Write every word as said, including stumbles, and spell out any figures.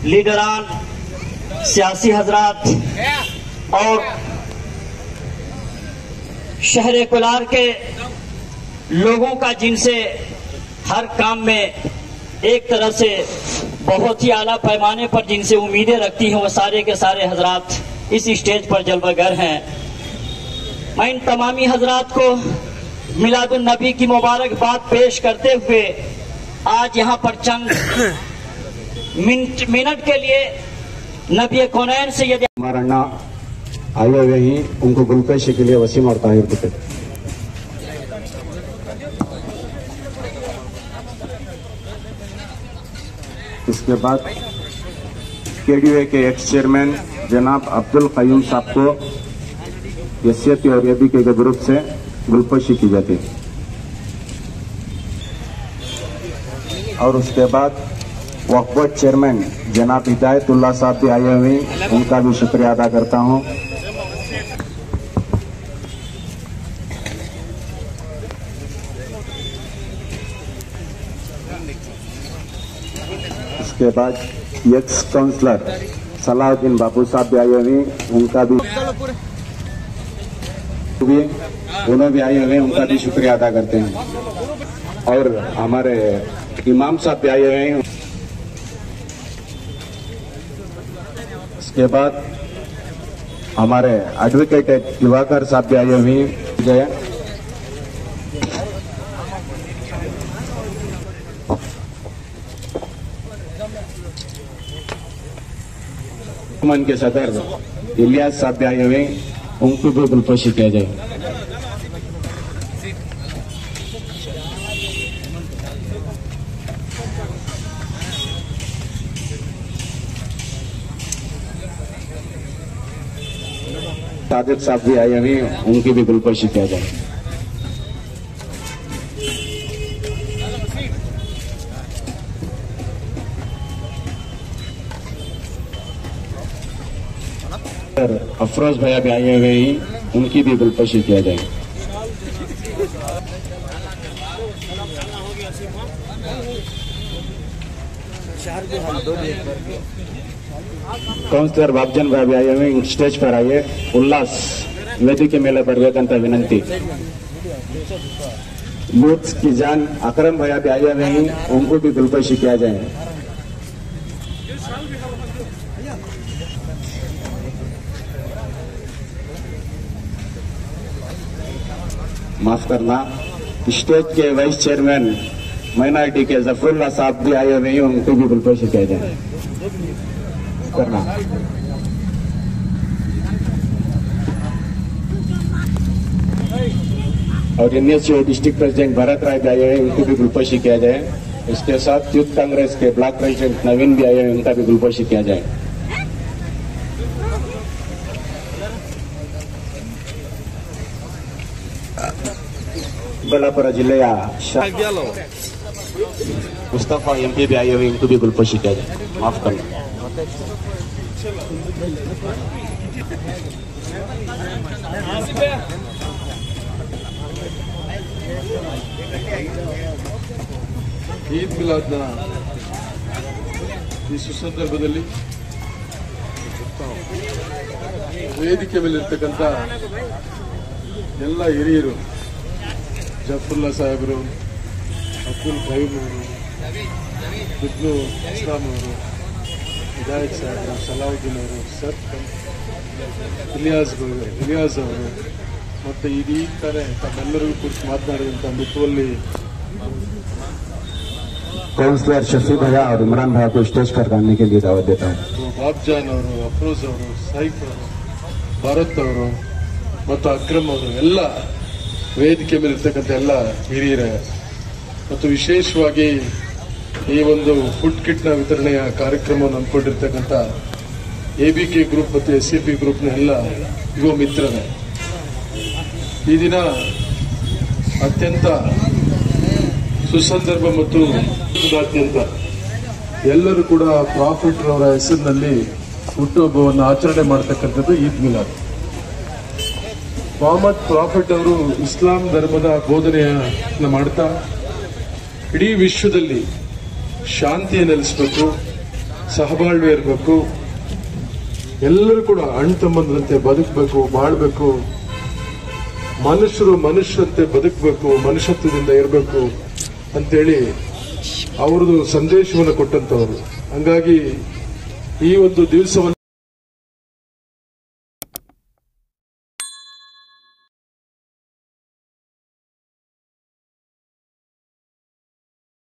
लीडरान, सियासी हजरात और शहर कोलार के लोगों का, जिनसे हर काम में एक तरह से बहुत ही आला पैमाने पर जिनसे उम्मीदें रखती हैं, वो सारे के सारे हजरात इस स्टेज पर जलवागर हैं। मैं इन तमामी हजरात को मिलादुन नबी की मुबारकबाद पेश करते हुए आज यहाँ पर चंद मिनट मिनट के लिए नबी कौनैन से यदि हमारा अन्ना आए हुए ही उनको गुलपेशी के लिए वसीम और ताहिर को। इसके बाद केडीए के एक्स चेयरमैन जनाब अब्दुल कयूम साहब को एससीपी और एबी के ग्रुप से गुलपोशी की जाती है। और उसके बाद वक्फ बोर्ड चेयरमैन जनाब हिदायतुल्लाह साहब भी आए हुए, उनका भी शुक्रिया अदा करता हूं। इसके बाद एक्स काउंसलर सलाहुद्दीन बाबू साहब भी आए हुए, उनका भी उन्होंने भी आए हुए, उनका भी शुक्रिया अदा करते हैं। और हमारे इमाम साहब भी आए हुए हैं। इसके बाद हमारे एडवोकेट दिवाकर साहब भी आए हुए हैं। मन के सदर इलियास साहब भी आए हुए, उनको भी गुलपोशी किया जाए। सादिक साहब भी आए हुए, उनकी भी गुलपोशी किया जाए। अफरोज भैया भी आए हुए ही, उनकी भी गुलपोशी किया जाए। काउंसलर बाबजन भाई भी आए हुए, स्टेज पर आइए। उल्लास वेदिके मेले बरबेकंत विनंती। यूथ की जान अकरम भैया भी आए हुए हैं, उनको भी गुलपोशी किया जाए। माफ करना, स्टेज के वाइस चेयरमैन माइनॉरिटी के जफरुल्लाह साहब भी आए हुए हैं, उनको भी गुलपोशी किया जाए। करना और NSU district president Bharat Rai भी आए हुए, उनको भी गुलपोशी किया जाए। इसके साथ यूथ कांग्रेस के ब्लॉक प्रेसिडेंट नवीन भी आए हुए, उनका भी गुलपोशी किया जाए। बल्लापुर जिले मुस्तफा एमपी भी आए हुए, इनको भी गुलपोशी किया जाए। माफ करना। ಈದ್ ಮಿಲಾದ್ನ ಈ ಸುಸಂದರ್ಭದಲ್ಲಿ ವೇದಿಕೆ ಮೇಲಿರ್ತಕ್ಕಂಥ ಎಲ್ಲ ಹಿರಿಯರು, ಜಫರುಲ್ಲಾ ಸಾಹೇಬರು, ಅಬ್ದುಲ್ ಕಯೂಮ್ ಅವರು, ಬಿದ್ನು ಇಸ್ಲಾಂ ಅವರು, ಹಿದಾಯತ್ ಸಾಹೇಬರು, ಸಲಾವುದ್ದೀನ್ ಅವರು, ಸರ್ ಇಲಿಯಾಸ್ ಇಲಿಯಾಸ್ ಅವರು ಮತ್ತು ಇಡೀ ತಾನೇ ತಮ್ಮೆಲ್ಲರಿಗೂ ಕುರಿತು ಮಾತನಾಡಿದಂಥ ಮುತುವಲ್ಲಿ काउंसलर शफी भैया और इमरान भैया को स्टेज पर करने के लिए दावत देता हूँ। ಬಾಬ್ಜಾನ್ ಅವರು, ಅಫ್ರೋಜ್ ಅವರು, ಸೈಫ್ ಅವರು, ಭಾರತ್ ಅವರು ಮತ್ತು ಅಕ್ರಮ್ ಅವರು ಎಲ್ಲ ವೇದಿಕೆ ಮೇಲೆ ಇರ್ತಕ್ಕಂಥ ಎಲ್ಲ ಹಿರಿಯರ ಮತ್ತು ವಿಶೇಷವಾಗಿ ಈ ಒಂದು ಫುಡ್ ಕಿಟ್ನ ವಿತರಣೆಯ ಕಾರ್ಯಕ್ರಮವನ್ನು ಹಮ್ಮಿಕೊಂಡಿರ್ತಕ್ಕಂಥ ಎಬಿಕೆ ಗ್ರೂಪ್ ಮತ್ತು ಎಸ್ಸಿಪಿ ಗ್ರೂಪ್ನ ಎಲ್ಲ ಯುವ ಮಿತ್ರರೇ, ಈ ದಿನ ಅತ್ಯಂತ ಸುಸಂದರ್ಭ ಮತ್ತು ಅತ್ಯಂತ ಎಲ್ಲರೂ ಕೂಡ ಪ್ರಾಫಿಟ್ ಅವರ ಹೆಸರಿನಲ್ಲಿ ಹುಟ್ಟುಹಬ್ಬವನ್ನು ಆಚರಣೆ ಮಾಡತಕ್ಕಂಥದ್ದು ಈದ್ ಮಿಲಾದ್. ಮೊಹಮ್ಮದ್ ಪ್ರಾಫಿಟ್ ಅವರು ಇಸ್ಲಾಂ ಧರ್ಮದ ಬೋಧನೆಯನ್ನು ಮಾಡ್ತಾ ಇಡೀ ವಿಶ್ವದಲ್ಲಿ ಶಾಂತಿಯನ್ನು ನೆಲೆಸಬೇಕು, ಸಹಬಾಳ್ವೆ ಇರಬೇಕು, ಎಲ್ಲರೂ ಕೂಡ ಅಣ್ಣ ತಮ್ಮಂದ್ರಂತೆ ಬದುಕಬೇಕು, ಬಾಳ್ಬೇಕು, ಮನುಷ್ಯರು ಮನುಷ್ಯರಂತೆ ಬದುಕಬೇಕು, ಮನುಷ್ಯತ್ವದಿಂದ ಇರಬೇಕು ಅಂತೇಳಿ ಅವ್ರದ್ದು ಸಂದೇಶವನ್ನು ಕೊಟ್ಟಂತವರು. ಹಂಗಾಗಿ ಈ ಒಂದು ದಿವಸವನ್ನು